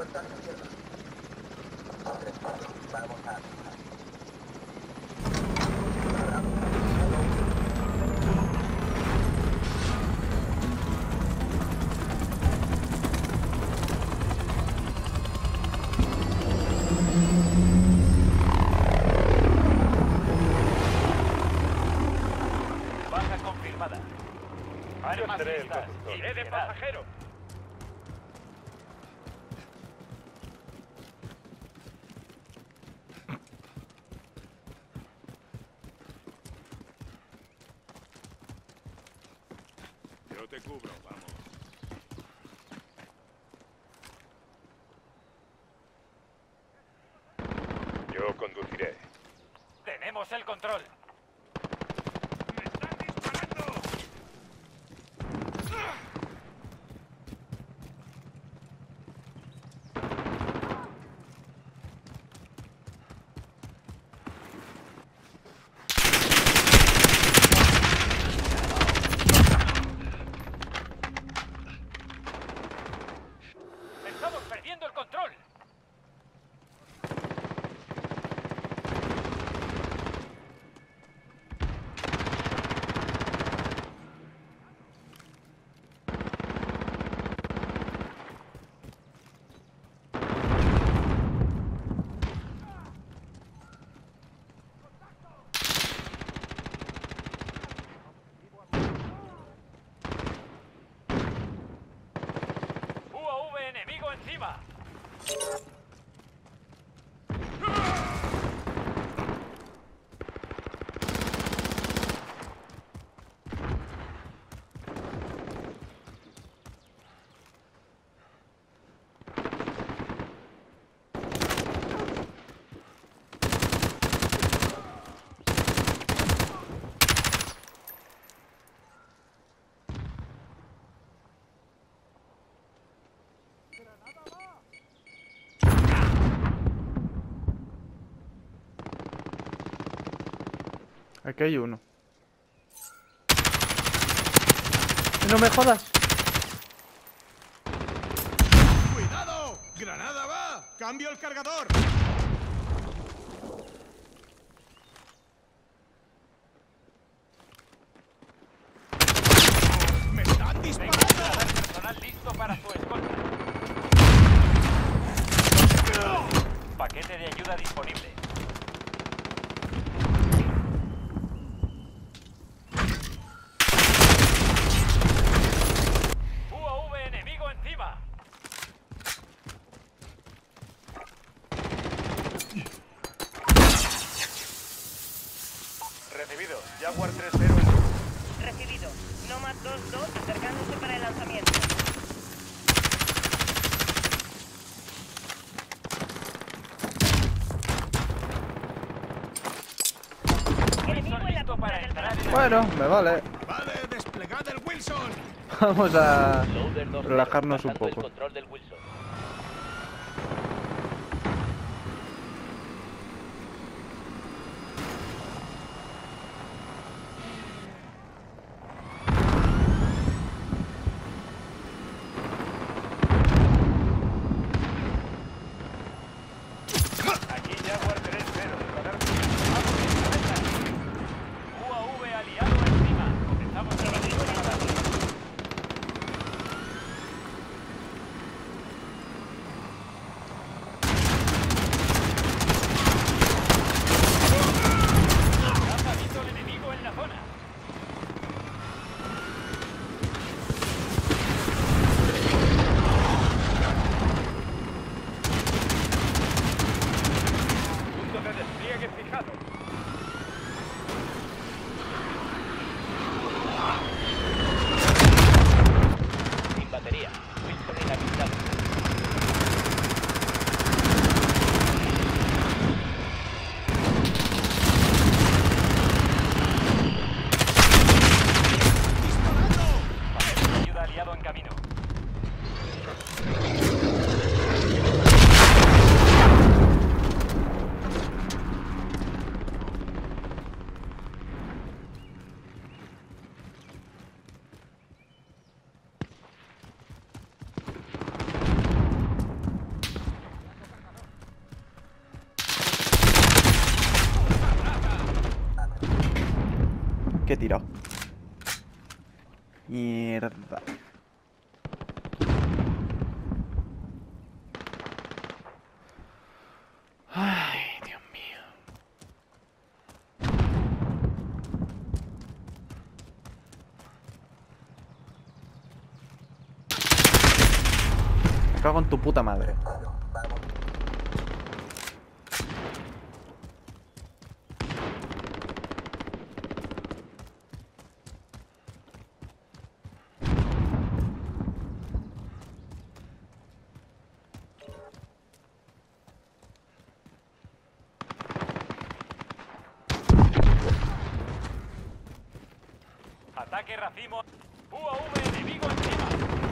Iré de pasajero. Yo te cubro, vamos. Yo conduciré. Tenemos el control. ¡Me están disparando! Estamos perdiendo el control. UAV enemigo encima. Aquí hay uno. ¡No me jodas! ¡Cuidado! ¡Granada va! ¡Cambio el cargador! ¡Me están disparando! Personal listo para su escolta. Paquete de ayuda disponible. UAV enemigo encima. Recibido. Jaguar 3-0 en... Recibido. Nomad 2-2 acercándose para el lanzamiento. Enemigo en la Listo punta para del entrar en Bueno, me vale. ¡Vale, desplegad el Wilson! Vamos a Loader 2-0, relajarnos un pasando el poco. control del Wilson. Aquí Jaguar 3-0. UAV aliado encima. Comenzamos a disparar. Ha visto el enemigo en la zona. Punto de despliegue fijado. Sin batería. Wilson inhabilitado. Paquete de ayuda aliado en camino. tirado. Mierda. Ay, Dios mío. Me cago en tu puta madre. Ataque racimo. UAV enemigo encima.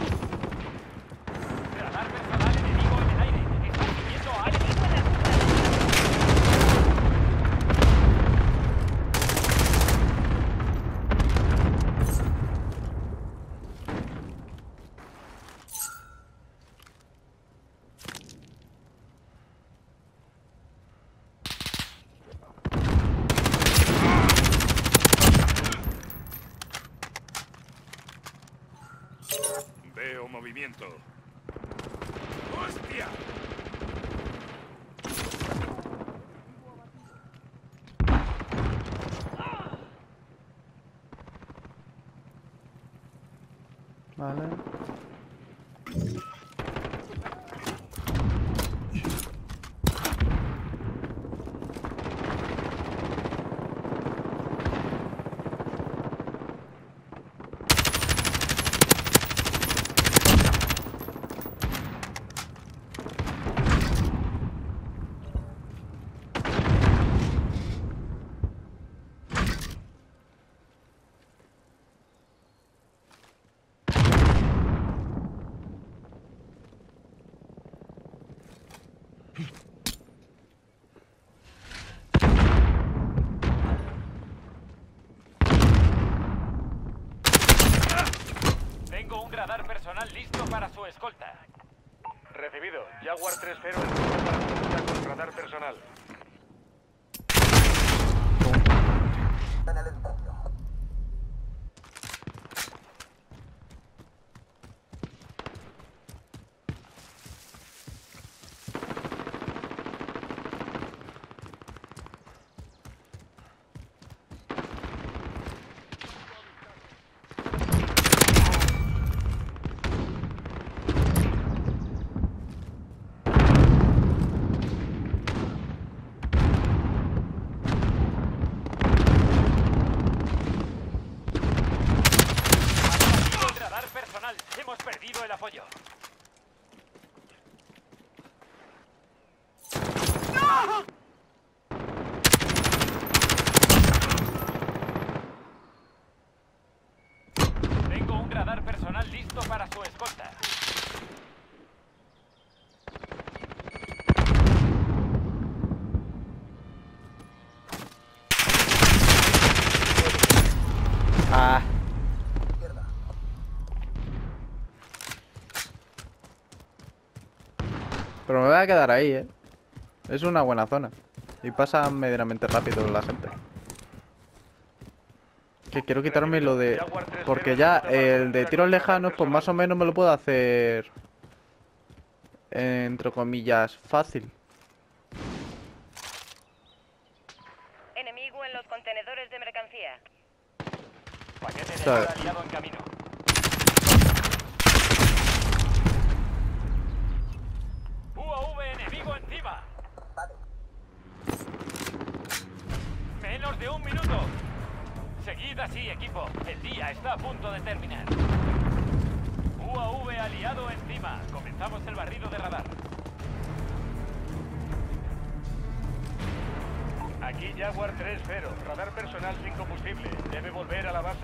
Radar personal enemigo en el aire. Están siguiendo a alguien. Enemigo en la punta. Veo movimiento. ¡Hostia! Vale. Tengo un radar personal listo para su escolta. Recibido. Jaguar 3-0 en zona para contacto con radar personal. El radar personal. Hemos perdido el apoyo. Tengo un radar personal listo para su escolta. Ah. Pero me voy a quedar ahí, ¿eh? Es una buena zona. Y pasa medianamente rápido la gente. Que quiero quitarme lo de... Porque ya el de tiros lejanos, pues más o menos me lo puedo hacer... Entre comillas, fácil. Enemigo en los contenedores de mercancía. Paquete de Sabe. ayuda aliado en camino. UAV enemigo encima. Menos de un minuto. Seguid así, equipo. El día está a punto de terminar. UAV aliado encima. Comenzamos el barrido de radar. Aquí Jaguar 3-0. Radar personal sin combustible. Debe volver a la base.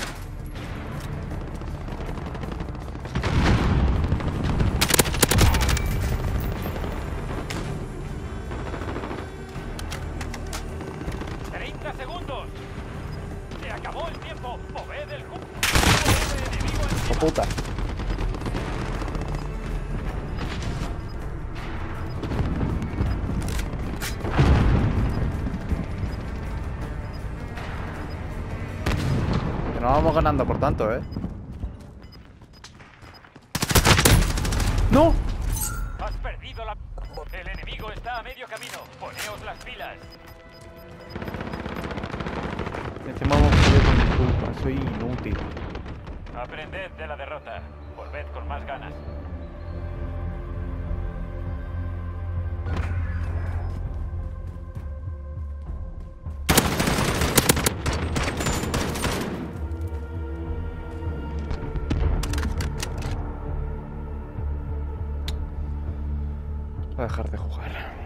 ¡Segundos! ¡Se acabó el tiempo! ¡Moved el cubo! ¡Enemigo ¡Oh, encima! puta! No vamos ganando por tanto, ¡No! Has perdido la... El enemigo está a medio camino. Poneos las pilas. Encima vamos a perder por mi culpa. Soy inútil. Aprended de la derrota. Volved con más ganas. Voy a dejar de jugar.